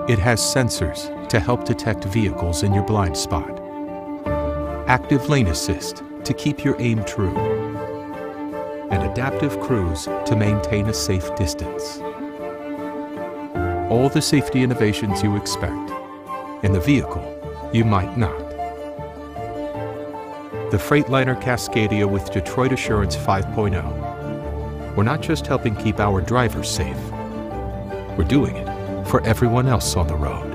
It has sensors to help detect vehicles in your blind spot. Active lane assist to keep your aim true. And adaptive cruise to maintain a safe distance. All the safety innovations you expect in the vehicle you might not. The Freightliner Cascadia with Detroit Assurance 5.0. We're not just helping keep our drivers safe, we're doing it for everyone else on the road.